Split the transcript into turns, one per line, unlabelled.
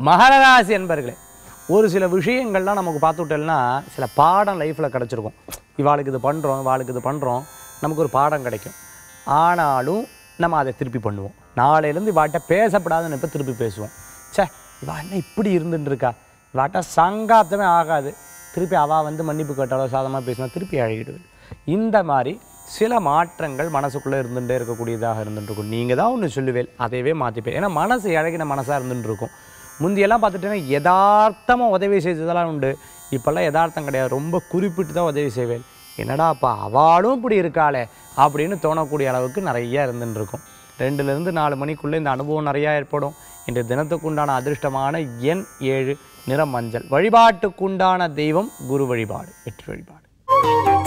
மகர ராசி என்பர்களே, ஒரு சில விஷயங்கள்லாம் நமக்கு பார்த்துட்டோம்னா சில பாடம் லைஃப்பில் கிடச்சிருக்கும். இவாளுக்கு இது பண்ணுறோம், இவாளுக்கு இது பண்ணுறோம், நமக்கு ஒரு பாடம் கிடைக்கும். ஆனாலும் நம்ம அதை திருப்பி பண்ணுவோம். நாளையிலேருந்து இவாட்ட பேசப்படாதுன்னு இப்போ திருப்பி பேசுவோம். சே, இவா என்ன இப்படி இருந்துட்டுருக்கா, இவாட்ட சங்காத்தமே ஆகாது. திருப்பி அவள் வந்து மன்னிப்பு கேட்டாலோ சாதமாக பேசினா திருப்பி அழகிடுவது. இந்த மாதிரி சில மாற்றங்கள் மனசுக்குள்ளே இருந்துகிட்டே இருக்கக்கூடியதாக இருந்துட்டுருக்கும். நீங்கள் தான் ஒன்று சொல்லுவேல், அதையவே மாற்றிப்பேன். ஏன்னா மனசு இழகின மனசாக இருந்துட்டுருக்கும். முந்தியெல்லாம் பார்த்துட்டீங்கன்னா யதார்த்தமாக உதவி செய்ததெல்லாம் உண்டு. இப்போல்லாம் யதார்த்தம் கிடையாது, ரொம்ப குறிப்பிட்டு தான் உதவி செய்வேன். என்னடாப்பா அவளும் இப்படி இருக்காளே அப்படின்னு தோணக்கூடிய அளவுக்கு நிறையா இருந்துட்டுருக்கும். 2லேருந்து 4 மணிக்குள்ளே இந்த அனுபவம் நிறையா ஏற்படும். இன்று தினத்துக்குண்டான அதிர்ஷ்டமான எண் 7, நிறம் மஞ்சள். வழிபாட்டுக்குண்டான தெய்வம் குரு வழிபாடு, வெற்றி வழிபாடு.